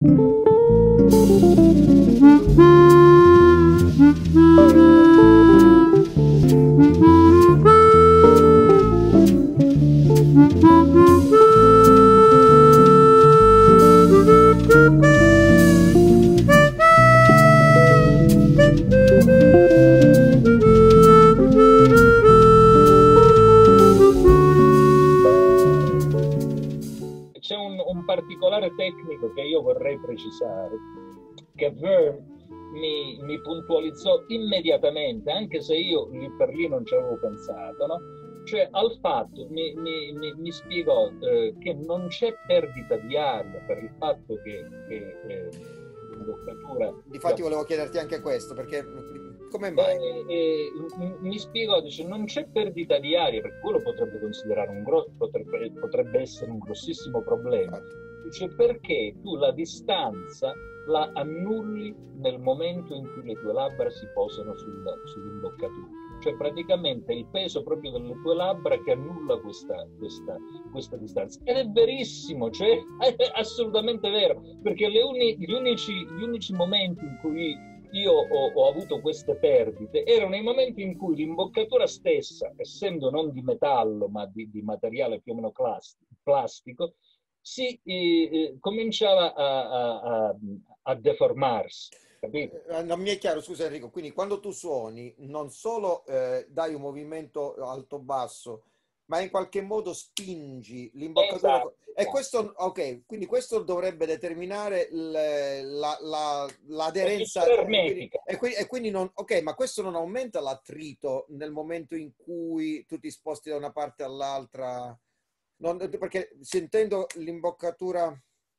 C'è un particolare tecnico che io vorrei precisare, che Verne mi puntualizzò immediatamente, anche se io lì per lì non ci avevo pensato, no? Cioè al fatto, mi spiegò che non c'è perdita di aria per il fatto che l'imboccatura... Difatti volevo chiederti anche questo, perché come mai? Mi spiegò, dice, non c'è perdita di aria, perché quello potrebbe considerare potrebbe essere un grossissimo problema. Dice, perché tu la distanza la annulli nel momento in cui le tue labbra si posano sull'imboccatura. Cioè praticamente è il peso proprio delle tue labbra che annulla questa distanza. Ed è verissimo, cioè è assolutamente vero, perché gli unici momenti in cui io ho avuto queste perdite erano i momenti in cui l'imboccatura stessa, essendo non di metallo ma di materiale più o meno plastico, si cominciava a deformarsi, capito? Non mi è chiaro, scusa Enrico, quindi quando tu suoni non solo dai un movimento alto-basso, ma in qualche modo spingi l'imboccatura. Esatto, E questo, ok, quindi questo dovrebbe determinare l'aderenza. ermetica. E quindi non, ok, ma questo non aumenta l'attrito nel momento in cui tu ti sposti da una parte all'altra? Perché sentendo l'imboccatura...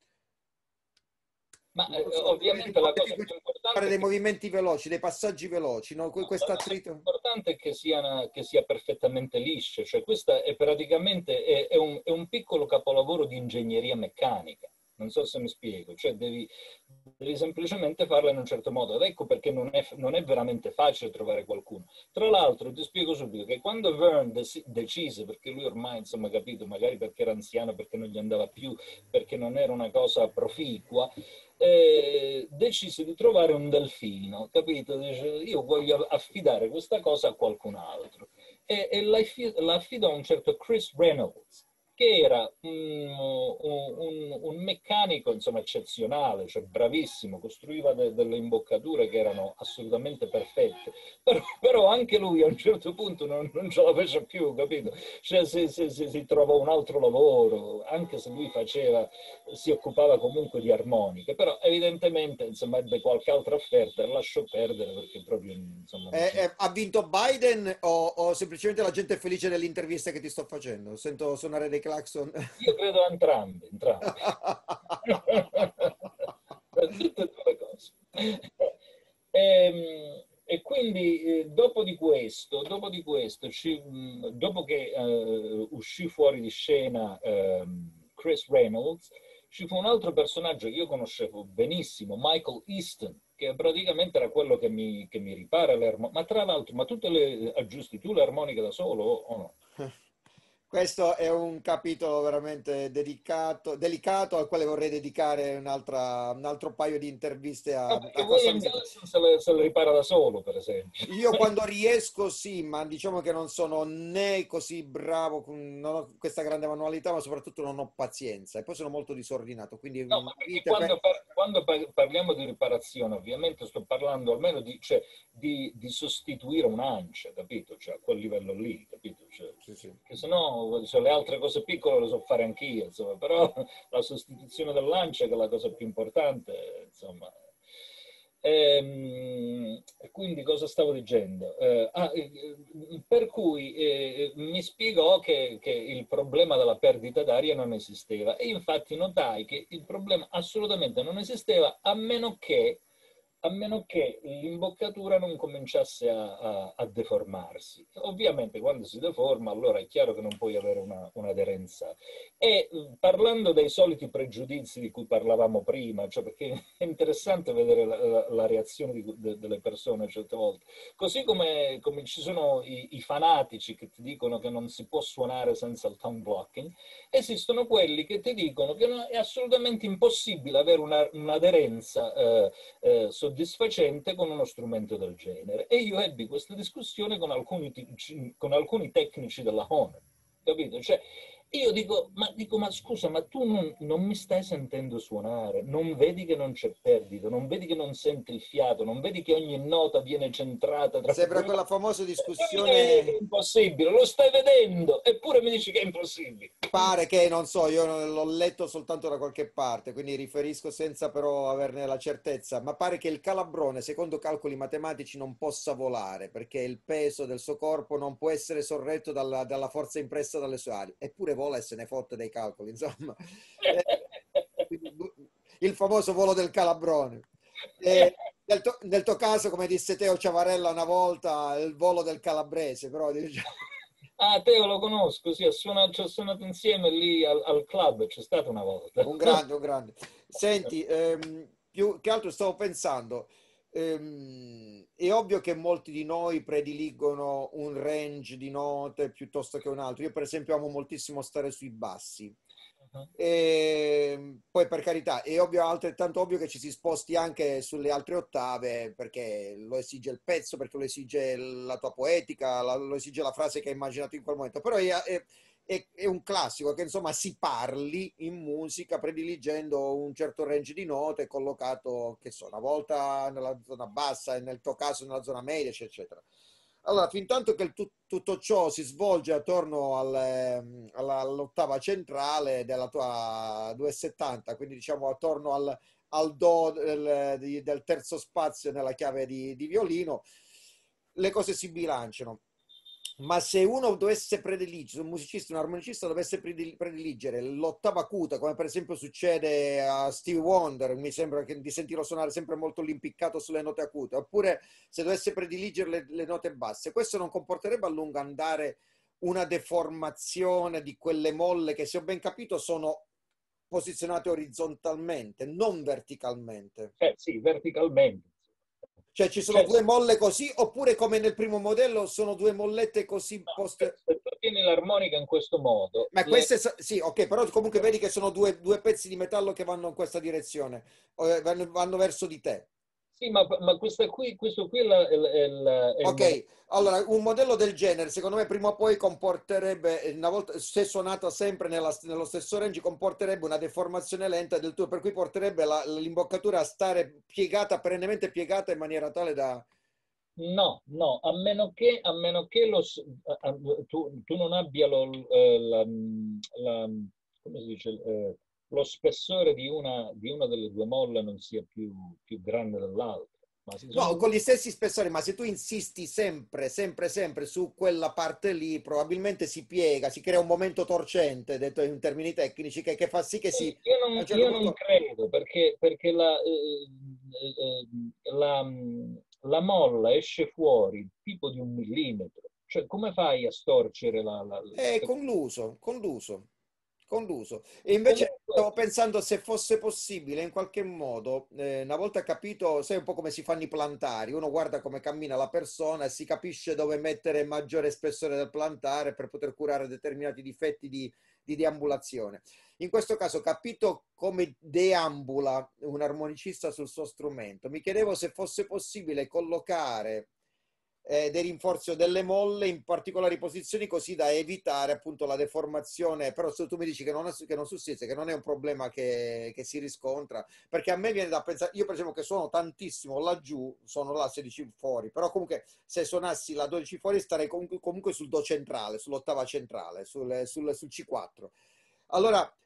Ma ovviamente la cosa più importante fare è dei che movimenti veloci, dei passaggi veloci, no? la Questo cosa attrito. importante è che sia perfettamente liscio, cioè questa è praticamente è un piccolo capolavoro di ingegneria meccanica. Non so se mi spiego, cioè devi semplicemente farla in un certo modo. Ed ecco perché non è veramente facile trovare qualcuno. Tra l'altro ti spiego subito che quando Verne decise, perché lui ormai, insomma, capito, magari perché era anziano, perché non gli andava più, perché non era una cosa proficua, decise di trovare un delfino, capito? Dice, io voglio affidare questa cosa a qualcun altro. E la affidò a un certo Chris Reynolds, che era un meccanico, insomma, eccezionale, cioè bravissimo, costruiva delle imboccature che erano assolutamente perfette, però anche lui a un certo punto non ce la fece più, capito? Cioè si trovò un altro lavoro, anche se lui si occupava comunque di armoniche, però evidentemente, insomma, ebbe qualche altra offerta e lasciò perdere perché proprio, insomma, non c'è. Ha vinto Biden o semplicemente la gente è felice dell'intervista che ti sto facendo? Sento suonare dei clacson. Io credo a entrambi. Tutte e due le cose. E quindi dopo di questo, dopo che uscì fuori di scena Chris Reynolds, ci fu un altro personaggio che io conoscevo benissimo, Michael Easton, che praticamente era quello che mi ripara le armoniche. Ma tra l'altro, ma tutte le aggiusti tu le armoniche da solo o no? Questo è un capitolo veramente delicato al quale vorrei dedicare un altro paio di interviste No, a perché questo William amico. Gibson se le ripara da solo, per esempio. Io quando riesco sì, ma diciamo che non sono né così bravo, non ho questa grande manualità, ma soprattutto non ho pazienza e poi sono molto disordinato, quindi No, ma perché vite quando parliamo di riparazione, ovviamente sto parlando almeno cioè, di sostituire un'ancia, capito? Cioè, a quel livello lì, capito? Cioè, sì, sì. che se no, cioè, le altre cose piccole le so fare anch'io, insomma, però la sostituzione dell'ancia che è la cosa più importante, insomma. Quindi cosa stavo dicendo? Per cui mi spiegò che il problema della perdita d'aria non esisteva e infatti notai che il problema assolutamente non esisteva a meno che a meno che l'imboccatura non cominciasse a deformarsi. Ovviamente quando si deforma allora è chiaro che non puoi avere un'aderenza. E parlando dei soliti pregiudizi di cui parlavamo prima, cioè perché è interessante vedere la reazione delle persone certe volte, così come ci sono i fanatici che ti dicono che non si può suonare senza il tongue blocking, esistono quelli che ti dicono che è assolutamente impossibile avere un'aderenza soddisfacente con uno strumento del genere. E io ebbi questa discussione con alcuni tecnici della Honor, capito? Cioè, io ma scusa, ma tu non mi stai sentendo suonare, non vedi che non c'è perdita, non vedi che non senti il fiato, non vedi che ogni nota viene centrata Sembra tranquilla. quella famosa Non mi devi dire che è discussione. impossibile, lo stai vedendo, eppure mi dici che è impossibile. Pare che, non so, io l'ho letto soltanto da qualche parte, quindi riferisco senza però averne la certezza, ma pare che il calabrone, secondo calcoli matematici, non possa volare, perché il peso del suo corpo non può essere sorretto dalla forza impressa dalle sue ali. Eppure vola e se ne fotte dei calcoli, insomma. Eh, quindi, il famoso volo del calabrone. Nel tuo caso, come disse Teo Ciavarella una volta, il volo del calabrese, però diciamo. Ah, Teo lo conosco, sì, ci ho suonato insieme lì al club, c'è stato una volta. Un grande, un grande. Senti, più che altro stavo pensando, è ovvio che molti di noi prediligono un range di note piuttosto che un altro. Io, per esempio, amo moltissimo stare sui bassi. E poi, per carità, è ovvio, altrettanto ovvio che ci si sposti anche sulle altre ottave perché lo esige il pezzo, perché lo esige la tua poetica, lo esige la frase che hai immaginato in quel momento. Però è un classico che insomma si parli in musica prediligendo un certo range di note collocato, che so, una volta nella zona bassa e nel tuo caso nella zona media, eccetera. Allora, fin tanto che tutto ciò si svolge attorno all'ottava centrale della tua 270, quindi diciamo attorno al do del terzo spazio nella chiave di violino, le cose si bilanciano. Ma se uno dovesse prediligere, un musicista, un armonicista dovesse prediligere l'ottava acuta, come per esempio succede a Stevie Wonder, mi sembra di sentirlo suonare sempre molto l'impiccato sulle note acute, oppure se dovesse prediligere le note basse, questo non comporterebbe a lungo andare una deformazione di quelle molle che, se ho ben capito, sono posizionate orizzontalmente, non verticalmente. Sì, verticalmente. Cioè ci sono Cioè, due molle così, oppure come nel primo modello sono due mollette così no, poste. se tu tieni l'armonica in questo modo, Ma queste sì, ok, però comunque vedi che sono due pezzi di metallo che vanno in questa direzione, vanno verso di te. sì, ma questo qui è il modello. Ok, allora un modello del genere, secondo me, prima o poi comporterebbe, una volta, se suonato sempre nello stesso range, comporterebbe una deformazione lenta del tuo, per cui porterebbe l'imboccatura a stare piegata, perennemente piegata in maniera tale da. No, no, a meno che tu non abbia come si dice, lo spessore di una delle due molle non sia più grande dell'altra. Ma se No, sono con gli stessi spessori, ma se tu insisti sempre, sempre, sempre su quella parte lì, probabilmente si piega, si crea un momento torcente, detto in termini tecnici, che fa sì che sì, a un certo io non punto. credo perché la, la molla esce fuori tipo di un millimetro. Cioè, come fai a storcere È con l'uso, con l'uso. E invece Comunque, stavo pensando se fosse possibile in qualche modo, una volta capito, sai un po' come si fanno i plantari, uno guarda come cammina la persona e si capisce dove mettere maggiore spessore del plantare per poter curare determinati difetti di deambulazione. In questo caso, capito come deambula un armonicista sul suo strumento, mi chiedevo se fosse possibile collocare dei rinforzi o delle molle in particolari posizioni così da evitare appunto la deformazione. Però se tu mi dici che non sussiste, che non è un problema che si riscontra, perché a me viene da pensare, io per esempio che suono tantissimo laggiù, sono là 16 fuori, però comunque se suonassi la 12 fuori starei comunque sul do centrale, sull'ottava centrale, sul C4. Allora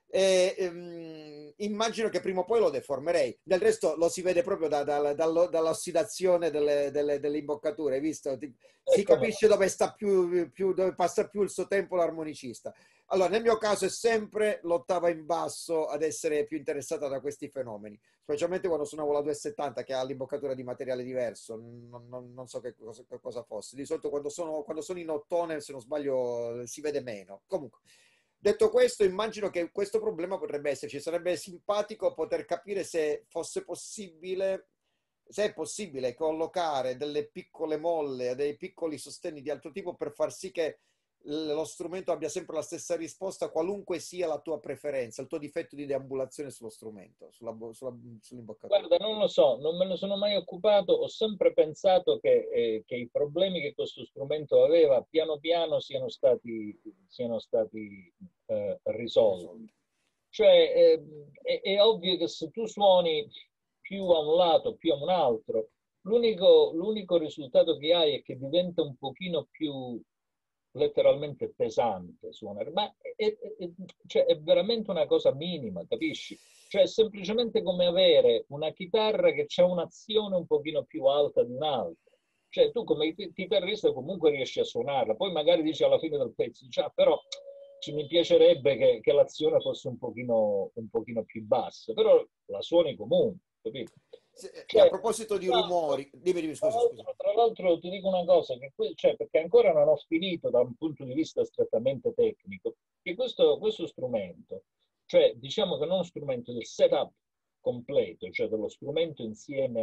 Immagino che prima o poi lo deformerei. Del resto lo si vede proprio dall'ossidazione delle imboccature, hai visto? Si Come no? capisce dove sta dove passa più il suo tempo l'armonicista. Allora, nel mio caso è sempre l'ottava in basso ad essere più interessata da questi fenomeni, specialmente quando suonavo la 270 che ha l'imboccatura di materiale diverso, non so che cosa fosse. Di solito quando sono in ottone, se non sbaglio, si vede meno. Comunque, detto questo, immagino che questo problema potrebbe esserci. Sarebbe simpatico poter capire se fosse possibile, se è possibile collocare delle piccole molle, dei piccoli sostegni di altro tipo per far sì che lo strumento abbia sempre la stessa risposta, qualunque sia la tua preferenza, il tuo difetto di deambulazione sullo strumento, sull'imboccatura. Guarda, non lo so, non me ne sono mai occupato, ho sempre pensato che i problemi che questo strumento aveva piano piano siano stati risolti. Cioè, è ovvio che se tu suoni più a un lato, più a un altro, l'unico risultato che hai è che diventa un pochino più letteralmente pesante suonare, ma cioè, è veramente una cosa minima, capisci? Cioè, è semplicemente come avere una chitarra che ha un'azione un pochino più alta di un'altra. Cioè, tu come chitarrista comunque riesci a suonarla, poi magari dici alla fine del pezzo, dici, ah, però mi piacerebbe che l'azione fosse un pochino più bassa, però la suoni comunque, capito? E a Cioè, proposito di tra l'altro, rumori, dimmi, tra scusa, scusa. l'altro, tra l'altro ti dico una cosa, cioè, perché ancora non ho finito da un punto di vista strettamente tecnico, che questo strumento, cioè diciamo che non strumento del setup completo, cioè dello strumento insieme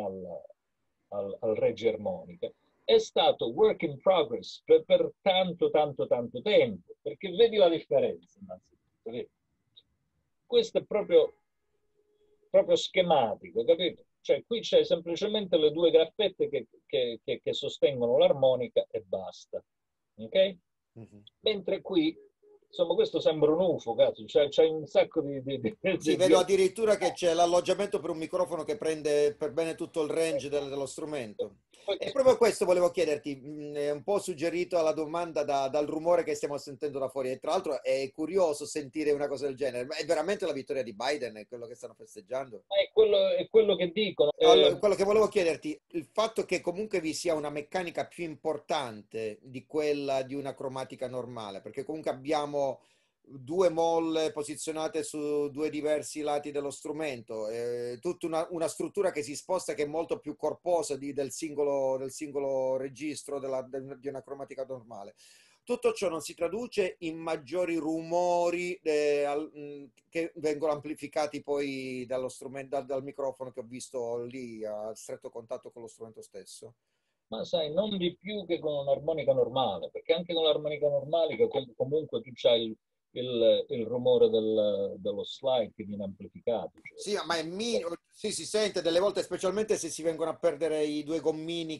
al regge armonica, è stato work in progress per tanto, tanto, tanto tempo, perché vedi la differenza, innanzitutto, vedi? Questo è proprio schematico, capito? Cioè, qui c'è semplicemente le due graffette che sostengono l'armonica e basta. Ok? Mhm. Mentre qui, insomma, questo sembra un UFO, cazzo, c'è un sacco Sì, vedo addirittura che c'è l'alloggiamento per un microfono che prende per bene tutto il range dello strumento. E proprio questo volevo chiederti, è un po' suggerito alla domanda dal rumore che stiamo sentendo da fuori. E tra l'altro è curioso sentire una cosa del genere. Ma è veramente la vittoria di Biden, è quello che stanno festeggiando? è quello che dicono. Allora, quello che volevo chiederti, il fatto che comunque vi sia una meccanica più importante di quella di una cromatica normale, perché comunque abbiamo due molle posizionate su due diversi lati dello strumento, tutta una struttura che si sposta che è molto più corposa del singolo registro di una cromatica normale. Tutto ciò non si traduce in maggiori rumori che vengono amplificati poi dallo strumento, dal microfono che ho visto lì a stretto contatto con lo strumento stesso. Ma sai, non di più che con un'armonica normale, perché anche con l'armonica normale che comunque tu c'hai il rumore dello slide che viene amplificato. Cioè, Sì, ma è minimo, sì, si sente delle volte, specialmente se si vengono a perdere i due gommini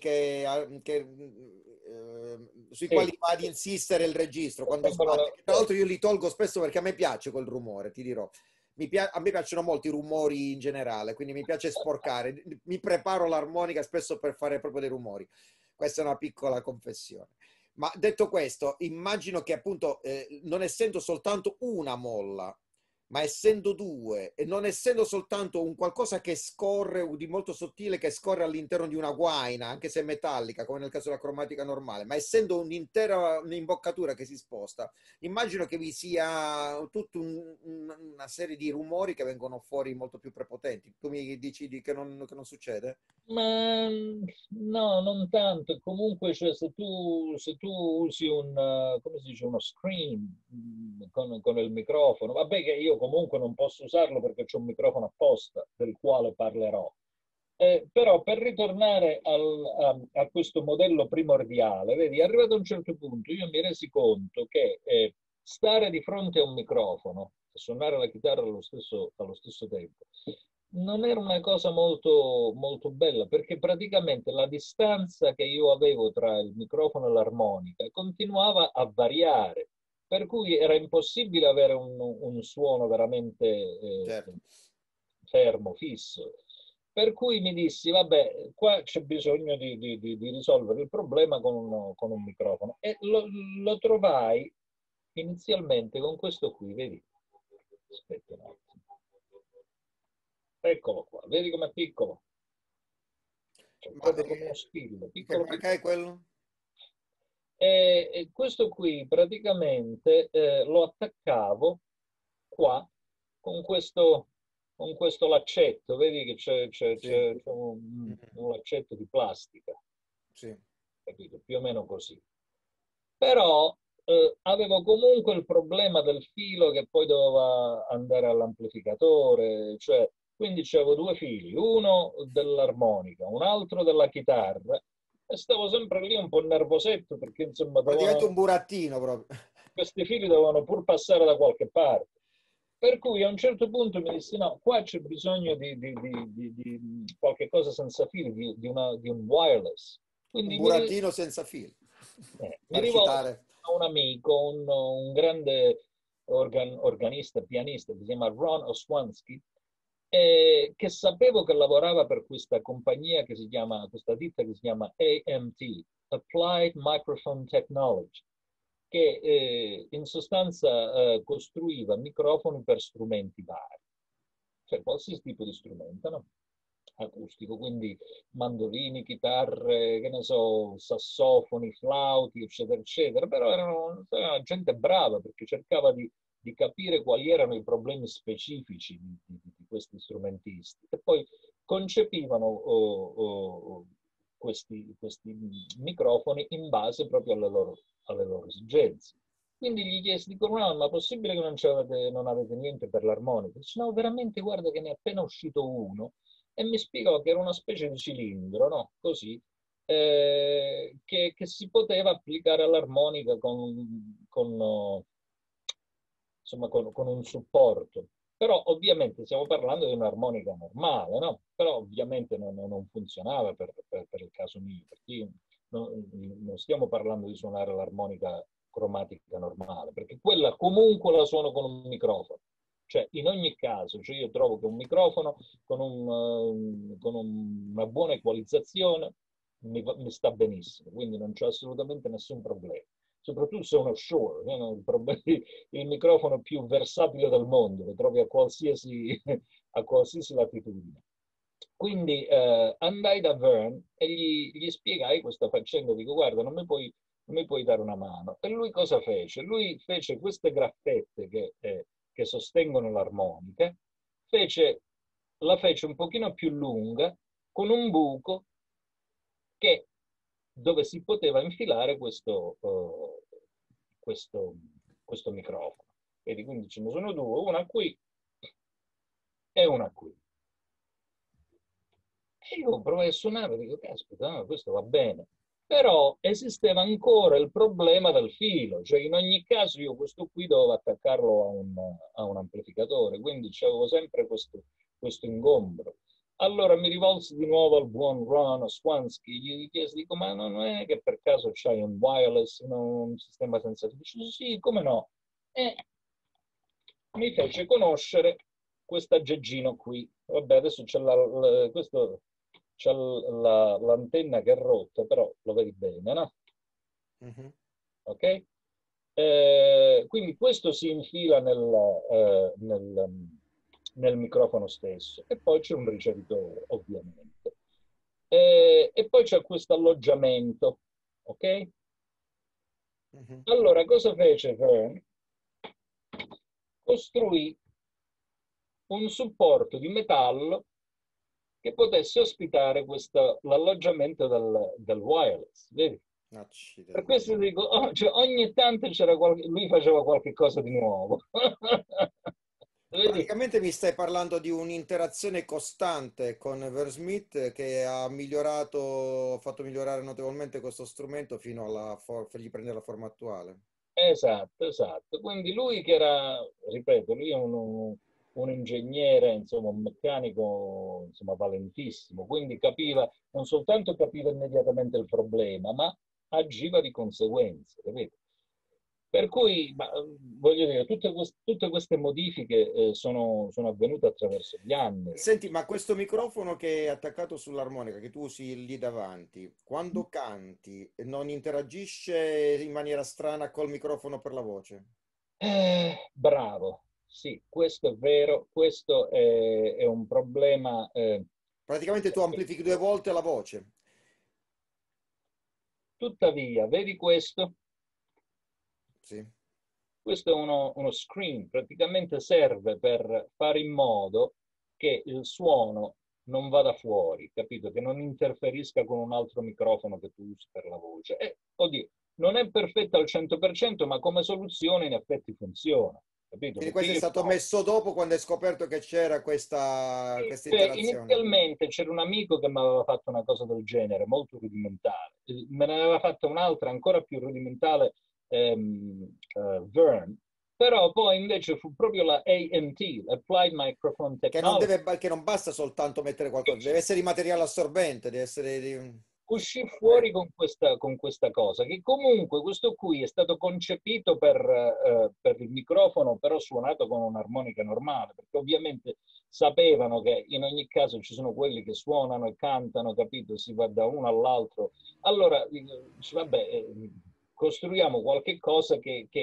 sui sì, quali va ad insistere il registro quando sbatte. Che tra certo. l'altro io li tolgo spesso perché a me piace quel rumore, ti dirò. A me piacciono molto i rumori in generale, quindi mi piace sporcare. Mi preparo l'armonica spesso per fare proprio dei rumori. Questa è una piccola confessione. Ma detto questo, immagino che appunto, non essendo soltanto una molla, ma essendo due e non essendo soltanto un qualcosa che scorre di molto sottile che scorre all'interno di una guaina, anche se metallica, come nel caso della cromatica normale, ma essendo un'intera un'imboccatura che si sposta, immagino che vi sia tutta una serie di rumori che vengono fuori molto più prepotenti. Tu mi dici che non succede? Ma no, non tanto. Comunque, cioè, se tu usi come si dice, uno screen con il microfono, vabbè che io comunque non posso usarlo perché c'è un microfono apposta del quale parlerò. Però per ritornare a questo modello primordiale, vedi, arrivato a un certo punto, io mi resi conto che stare di fronte a un microfono e suonare la chitarra allo stesso tempo non era una cosa molto, molto bella, perché praticamente la distanza che io avevo tra il microfono e l'armonica continuava a variare, per cui era impossibile avere un suono veramente Certo. fermo, fisso. Per cui mi dissi, vabbè, qua c'è bisogno di risolvere il problema con un microfono. E lo trovai inizialmente con questo qui, vedi? Aspetta un attimo. Eccolo qua, vedi com'è piccolo? Cioè, Ma proprio come uno spillo, che piccolo marca è piccolo. quello? E questo qui praticamente lo attaccavo qua con questo laccetto, vedi che Sì. c'è Mhm. un laccetto di plastica, Sì. capito? Più o meno così. Però avevo comunque il problema del filo che poi doveva andare all'amplificatore, cioè quindi c'avevo due fili, uno dell'armonica, un altro della chitarra, e stavo sempre lì un po' nervosetto perché insomma Praticamente un burattino proprio. questi fili dovevano pur passare da qualche parte. Per cui a un certo punto mi dissi: no, qua c'è bisogno di qualche cosa senza fili, di un wireless. Un Quindi burattino senza fili, mi per rivolgo citare. a un amico, un grande organista, pianista, che si chiama Ron Oswansky, che sapevo che lavorava per questa compagnia che si chiama, questa ditta che si chiama AMT, Applied Microphone Technology, che in sostanza costruiva microfoni per strumenti vari, cioè qualsiasi tipo di strumento, no? Acustico, quindi mandolini, chitarre, che ne so, sassofoni, flauti, eccetera, eccetera, però erano gente brava perché cercava di capire quali erano i problemi specifici di questi strumentisti e poi concepivano questi microfoni in base proprio alle loro esigenze. Quindi gli chiesi, dicono, no, ma è possibile che non avete niente per l'armonica? Dice, no, veramente, guarda che ne è appena uscito uno e mi spiegò che era una specie di cilindro, no? Così, che si poteva applicare all'armonica con un supporto. Però ovviamente stiamo parlando di un'armonica normale, no? Però ovviamente non funzionava per il caso mio, perché io non stiamo parlando di suonare l'armonica cromatica normale, perché quella comunque la suono con un microfono. Cioè, in ogni caso, cioè io trovo che un microfono una buona equalizzazione mi sta benissimo, quindi non c'è assolutamente nessun problema. Soprattutto se uno Shure, il microfono più versatile del mondo, lo trovi a qualsiasi latitudine. Quindi andai da Vern e gli spiegai questa faccenda, dico guarda, non mi puoi dare una mano. E lui cosa fece? Lui fece queste graffette che sostengono l'armonica, la fece un pochino più lunga, con un buco che, dove si poteva infilare questo microfono. Vedi, quindi ce ne sono due, una qui e una qui. E io provai a suonare e dico, caspita, no, questo va bene. Però esisteva ancora il problema del filo, cioè in ogni caso io questo qui dovevo attaccarlo a un amplificatore, quindi c'avevo sempre questo ingombro. Allora mi rivolsi di nuovo al buon Ron Swansky, gli chiesi, dico, ma non è che per caso c'hai un wireless, un sistema senza fili? Dice, sì, come no? E mi fece conoscere questo aggeggino qui. Vabbè, adesso c'è l'antenna che è rotta, però lo vedi bene, no? Mhm. Ok? Quindi questo si infila nel microfono stesso e poi c'è un ricevitore, ovviamente. E poi c'è questo alloggiamento, ok? Mhm. Allora, cosa fece Vern? Costruì un supporto di metallo che potesse ospitare l'alloggiamento del wireless, vedi? Per Accidenti. questo dico, cioè, ogni tanto lui faceva qualche cosa di nuovo. Vedi? Praticamente mi stai parlando di un'interazione costante con Versmith che ha migliorato, ha fatto migliorare notevolmente questo strumento fino fargli prendere la forma attuale. Esatto, esatto. Quindi lui che era, ripeto, lui è un ingegnere, insomma, un meccanico, insomma, valentissimo, quindi non soltanto capiva immediatamente il problema, ma agiva di conseguenza, capito? Per cui, voglio dire, tutte queste modifiche sono avvenute attraverso gli anni. Senti, ma questo microfono che è attaccato sull'armonica, che tu usi lì davanti, quando canti non interagisce in maniera strana col microfono per la voce? Bravo, sì, questo è vero, questo è un problema. Praticamente tu amplifichi due volte la voce. Tuttavia, vedi questo? Sì. Questo è uno screen, praticamente serve per fare in modo che il suono non vada fuori, capito? Che non interferisca con un altro microfono che tu usi per la voce. E, oddio, non è perfetta al 100%, ma come soluzione in effetti funziona, capito? Quindi Perché questo è io stato messo dopo quando hai scoperto che c'era questa Beh, interazione. inizialmente c'era un amico che mi aveva fatto una cosa del genere, molto rudimentale. Me ne aveva fatta un'altra ancora più rudimentale, Vern, però poi invece fu proprio la AMT, Applied Microphone Technology, Che non basta soltanto mettere che qualcosa, deve essere di materiale assorbente, deve essere di... uscì fuori con questa cosa, che comunque questo qui è stato concepito per il microfono, però suonato con un'armonica normale, perché ovviamente sapevano che in ogni caso ci sono quelli che suonano e cantano, capito? Si va da uno all'altro. Allora, dice, vabbè, costruiamo qualche cosa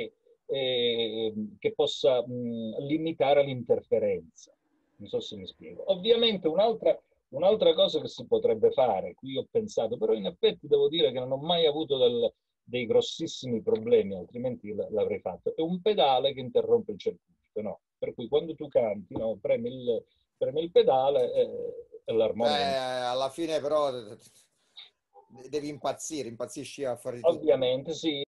che possa limitare l'interferenza. Non so se mi spiego. Ovviamente un'altra cosa che si potrebbe fare, qui ho pensato, però in effetti devo dire che non ho mai avuto dei grossissimi problemi, altrimenti l'avrei fatto, è un pedale che interrompe il circuito, no? Per cui quando tu canti, no, premi il pedale e l'armonica. alla fine però devi impazzire, impazzisci a fare di tutto. Ovviamente sì,